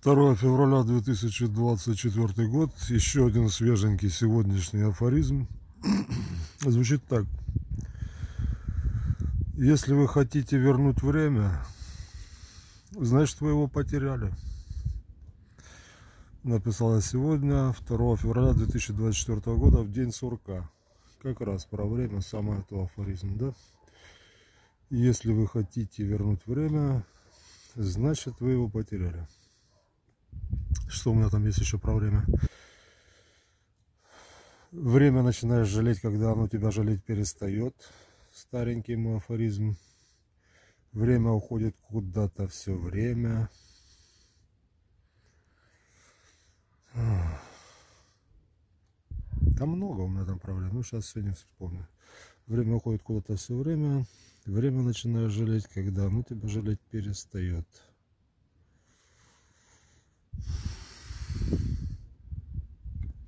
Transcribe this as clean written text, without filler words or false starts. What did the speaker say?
2 февраля 2024 год. Еще один свеженький сегодняшний афоризм. Звучит так. Если вы хотите вернуть время, значит, вы его потеряли. Написала сегодня, 2 февраля 2024 года, в день сурка. Как раз про время, самое то афоризм, да? Если вы хотите вернуть время, значит, вы его потеряли. Что у меня там есть еще про время? Время начинаешь жалеть, когда оно тебя жалеть перестает. Старенький мой афоризм. Время уходит куда-то все время. Там много у меня там проблем. Ну, сейчас все не вспомню. Время уходит куда-то все время. Время начинаешь жалеть, когда оно тебя жалеть перестает.